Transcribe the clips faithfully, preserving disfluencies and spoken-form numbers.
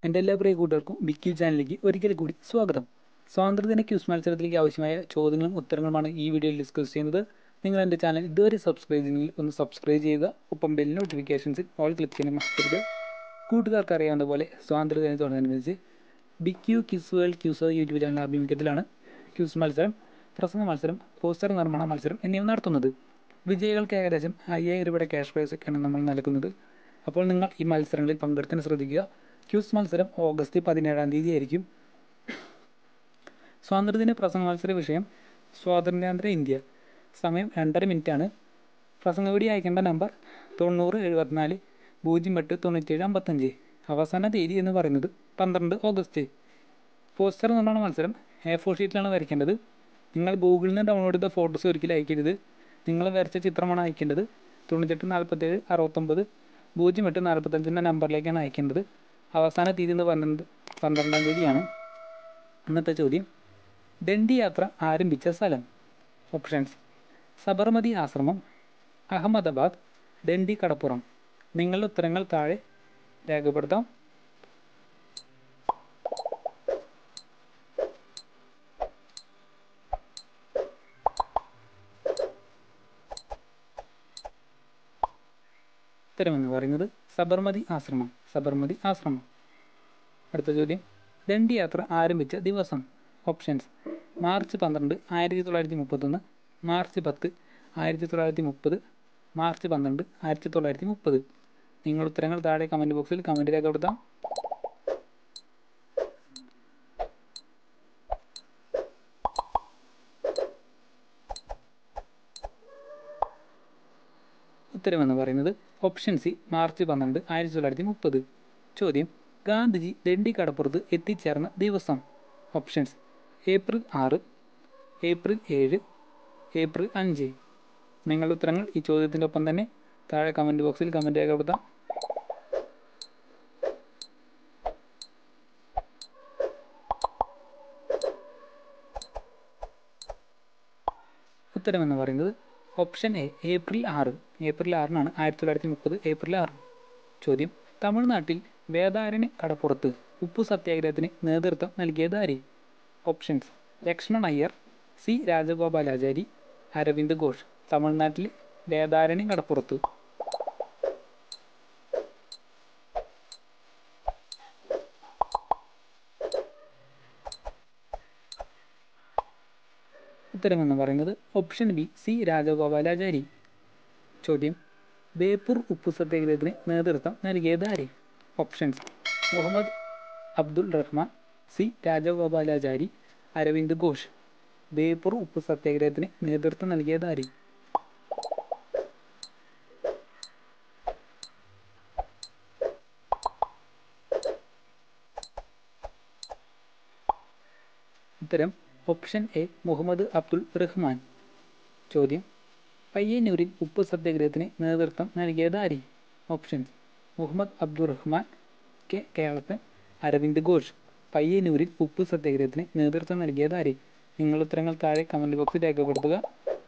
എൻ്റെ എല്ലാ പ്രിയ കൂട്ടുകാർക്കും ബിഗ് ക്യൂ ചാനലിലേക്ക് ഒരിക്കൽ കൂടി സ്വാഗതം. സ്വാതന്ത്ര്യദിന ക്യൂസ് മത്സരത്തിലേക്ക് ആവശ്യമായ ചോദ്യങ്ങളും ഉത്തരങ്ങളുമാണ് ഈ വീഡിയോയിൽ ഡിസ്കസ് ചെയ്യുന്നത്. നിങ്ങൾ എൻ്റെ ചാനൽ ഇതുവരെ സബ്സ്ക്രൈബ് ചെയ്യുന്നെങ്കിൽ ഒന്ന് സബ്സ്ക്രൈബ് ചെയ്യുക. ഒപ്പം ബെൽ നോട്ടിഫിക്കേഷൻസിൽ ഓൾ ക്ലിക്ക് ചെയ്യാൻ മറക്കരുത്. കൂട്ടുകാർക്ക് അറിയാവുന്ന പോലെ സ്വാതന്ത്ര്യദിനത്തോടനുബന്ധിച്ച് big Q quiz world quiz YouTube channel ആഭിമുഖ്യത്തിലാണ് ക്യൂസ് മത്സരം, പ്രസംഗ മത്സരം, പോസ്റ്റർ നിർമ്മാണ മത്സരം എന്നിവ നടത്തുന്നത്. വിജയികൾക്ക് ഏകദേശം അയ്യായിരം രൂപയുടെ ക്യാഷ് പ്രൈസൊക്കെയാണ് നമ്മൾ നൽകുന്നത്. അപ്പോൾ നിങ്ങൾ ഈ മത്സരങ്ങളിൽ പങ്കെടുക്കാൻ ശ്രദ്ധിക്കുക. ക്യൂസ് മത്സരം ഓഗസ്റ്റ് പതിനേഴാം തീയതി ആയിരിക്കും. സ്വാതന്ത്ര്യദിന പ്രസംഗ മത്സര വിഷയം സ്വാതന്ത്ര്യാനന്തര ഇന്ത്യ. സമയം രണ്ടര മിനിറ്റാണ്. പ്രസംഗവടി അയക്കേണ്ട നമ്പർ തൊണ്ണൂറ് എഴുപത്തിനാല് പൂജ്യം എട്ട് തൊണ്ണൂറ്റേഴ് അമ്പത്തഞ്ച്. അവസാന തീയതി എന്ന് പറയുന്നത് പന്ത്രണ്ട് ഓഗസ്റ്റ്. പോസ്റ്റർ നിർമ്മാണ മത്സരം എ ഫോർ ഷീറ്റിലാണ് വരയ്ക്കേണ്ടത്. നിങ്ങൾ ഗൂഗിളിൽ നിന്ന് ഡൗൺലോഡ് ചെയ്ത ഫോട്ടോസ് ഒരിക്കലും അയക്കരുത്. നിങ്ങൾ വരച്ച ചിത്രമാണ് അയക്കേണ്ടത്. തൊണ്ണൂറ്റെട്ട് നാൽപ്പത്തേഴ് അറുപത്തൊമ്പത് പൂജ്യം എട്ട് നാൽപ്പത്തഞ്ചിൻ്റെ നമ്പറിലേക്കാണ് അയക്കേണ്ടത്. അവസാന തീയതി എന്ന് പറയുന്നത് പന്ത്രണ്ടാം തീയതിയാണ്. ഇന്നത്തെ ചോദ്യം: ദണ്ഡി യാത്ര ആരംഭിച്ച സ്ഥലം. ഓപ്ഷൻസ്: സബർമതി ആശ്രമം, അഹമ്മദാബാദ്, ദണ്ഡി കടപ്പുറം. നിങ്ങളുടെ ഉത്തരങ്ങൾ താഴെ രേഖപ്പെടുത്താം. ഉത്തരമെന്ന് പറയുന്നത് സബർമതി ആശ്രമം. സബർമതി ആശ്രമം. അടുത്ത ചോദ്യം: ദണ്ഡി യാത്ര ആരംഭിച്ച ദിവസം. ഓപ്ഷൻസ്: മാർച്ച് പന്ത്രണ്ട് ആയിരത്തി തൊള്ളായിരത്തി മുപ്പത്തൊന്ന്, മാർച്ച് പത്ത് ആയിരത്തി തൊള്ളായിരത്തി മുപ്പത്, മാർച്ച് പന്ത്രണ്ട് ആയിരത്തി തൊള്ളായിരത്തി മുപ്പത്. നിങ്ങൾ ഉത്തരങ്ങൾ താഴെ കമൻറ്റ് ബോക്സിൽ കമൻറ്റ് രേഖപ്പെടുത്താം. ഉത്തരമെന്ന് പറയുന്നത് ഓപ്ഷൻ സി മാർച്ച് പന്ത്രണ്ട് ആയിരത്തി തൊള്ളായിരത്തി മുപ്പത്. ചോദ്യം: ഗാന്ധിജി ദണ്ഡി കടപ്പുറത്ത് എത്തിച്ചേർന്ന ദിവസം. ഓപ്ഷൻസ്: ഏപ്രിൽ ആറ്, ഏപ്രിൽ ഏഴ്, ഏപ്രിൽ അഞ്ച്. നിങ്ങളുടെ ഉത്തരങ്ങൾ ഈ ചോദ്യത്തിൻ്റെ ഒപ്പം തന്നെ താഴെ കമൻറ്റ് ബോക്സിൽ കമൻറ്റ് രേഖപ്പെടുത്താം. ഉത്തരമെന്ന് പറയുന്നത് ഓപ്ഷൻ എ ഏപ്രിൽ ആറ്. ഏപ്രിൽ ആറിനാണ് ആയിരത്തി തൊള്ളായിരത്തി മുപ്പത് ഏപ്രിൽ ആറ്. ചോദ്യം: തമിഴ്നാട്ടിൽ വേദാരണ്യ കടപ്പുറത്ത് ഉപ്പു സത്യാഗ്രഹത്തിന് നേതൃത്വം നൽകിയത് ആര്? Options: Lakshman Iyer, C Rajagopalachari, Aurobindo Ghosh. തമിഴ്നാട്ടിൽ വേദാരണ്യ കടപ്പുറത്ത്. ഉത്തരമെന്ന് പറയുന്നത് ഓപ്ഷൻ ബി സി രാജഗോപാലാചാരി. ചോദ്യം: ബേപ്പൂർ ഉപ്പു സത്യാഗ്രഹത്തിന് നേതൃത്വം നൽകിയത് ആര്? Options: Muhammad Abdul Rahman, C Rajagopalachari, Aurobindo Ghosh. ബേപ്പൂർ ഉപ്പു സത്യാഗ്രഹത്തിന് നേതൃത്വം നൽകിയത് ആര്? ഉത്തരം ഓപ്ഷൻ എ മുഹമ്മദ് അബ്ദുൾ റഹ്മാൻ. ചോദ്യം: പയ്യന്നൂരിൽ ഉപ്പു സത്യാഗ്രഹത്തിന് നേതൃത്വം നൽകിയത് ആര്? Options: Muhammad Abdul Rahman, K Kelappan, Aurobindo Ghosh. പയ്യന്നൂരിൽ ഉപ്പു സത്യാഗ്രഹത്തിന് നേതൃത്വം നൽകിയത് ആര്? നിങ്ങൾ ഉത്തരങ്ങൾ താഴെ കമൻറ്റ് ബോക്സിൽ രേഖപ്പെടുത്തുക.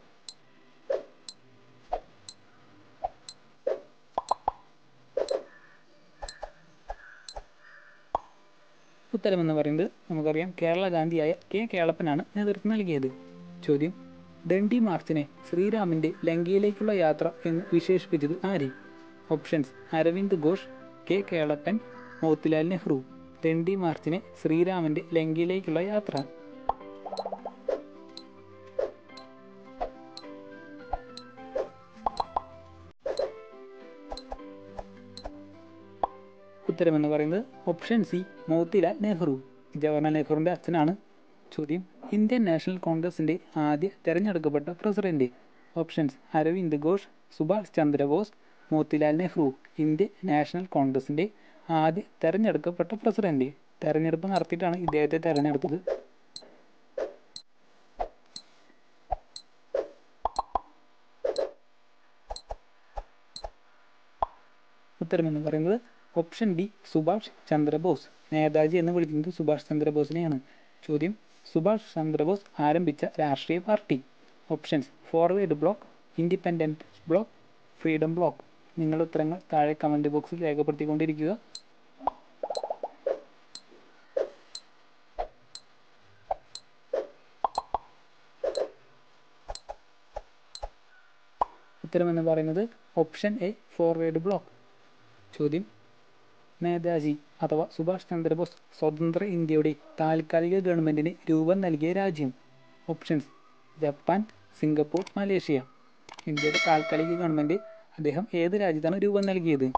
ഉത്തരമെന്ന് പറയുന്നത് നമുക്കറിയാം കേരള ഗാന്ധിയായ കെ കേളപ്പനാണ് നേതൃത്വം നൽകിയത്. ചോദ്യം: ദണ്ഡി മാർച്ചിനെ ശ്രീരാമിൻ്റെ ലങ്കയിലേക്കുള്ള യാത്ര എന്ന് വിശേഷിപ്പിച്ചത് ആര്? Options: Aurobindo Ghosh, K Kelappan, Motilal Nehru. ദണ്ഡി മാർച്ചിനെ ശ്രീരാമൻ്റെ ലങ്കയിലേക്കുള്ള യാത്ര. ഉത്തരമെന്ന് പറയുന്നത് ഓപ്ഷൻ സി മോത്തിലാൽ നെഹ്റു. ജവഹർലാൽ നെഹ്റുവിൻ്റെ അച്ഛനാണ്. ചോദ്യം: ഇന്ത്യൻ നാഷണൽ കോൺഗ്രസിൻ്റെ ആദ്യ തിരഞ്ഞെടുക്കപ്പെട്ട president. Options: Aurobindo Ghosh, Subhash Chandra Bose, Motilal Nehru. Indian National കോൺഗ്രസിൻ്റെ ആദ്യ തിരഞ്ഞെടുക്കപ്പെട്ട പ്രസിഡന്റ്. തെരഞ്ഞെടുപ്പ് നടത്തിയിട്ടാണ് ഇദ്ദേഹത്തെ തിരഞ്ഞെടുത്തത്. ഉത്തരമെന്ന് പറയുന്നത് ഓപ്ഷൻ ബി സുഭാഷ് ചന്ദ്രബോസ്. നേതാജി എന്ന് വിളിക്കുന്നത് സുഭാഷ് ചന്ദ്രബോസിനെയാണ്. ചോദ്യം: സുഭാഷ് ചന്ദ്രബോസ് ആരംഭിച്ച രാഷ്ട്രീയ party. Options: Forward Bloc, Independence Bloc, Freedom Bloc. നിങ്ങളുടെ ഉത്തരങ്ങൾ താഴെ കമൻറ്റ് ബോക്സിൽ രേഖപ്പെടുത്തിക്കൊണ്ടിരിക്കുക. ഉത്തരമെന്ന് പറയുന്നത് ഓപ്ഷൻ എ ഫോർവേഡ് ബ്ലോക്ക്. ചോദ്യം: നേതാജി അഥവാ സുഭാഷ് ചന്ദ്രബോസ് സ്വതന്ത്ര ഇന്ത്യയുടെ താൽക്കാലിക ഗവൺമെൻറ്റിന് രൂപം നൽകിയ രാജ്യം. Options: Japan, Singapore, Malaysia. ഇന്ത്യയുടെ താൽക്കാലിക ഗവൺമെൻറ് അദ്ദേഹം ഏത് രാജ്യത്താണ് രൂപം നൽകിയത്?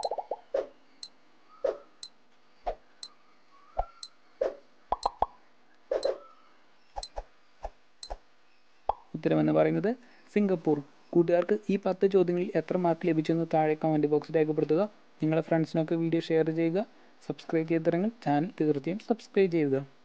ഉത്തരമെന്ന് പറയുന്നത് സിംഗപ്പൂർ. കൂട്ടുകാർക്ക് ഈ പത്ത് ചോദ്യങ്ങളിൽ എത്ര മാർക്ക് ലഭിച്ചെന്ന് താഴെ കമൻറ്റ് ബോക്സിൽ രേഖപ്പെടുത്തുക. നിങ്ങളുടെ ഫ്രണ്ട്സിനൊക്കെ വീഡിയോ ഷെയർ ചെയ്യുക. സബ്സ്ക്രൈബ് ചെയ്തില്ലെങ്കിൽ ചാനൽ തീർച്ചയായും സബ്സ്ക്രൈബ് ചെയ്യുക.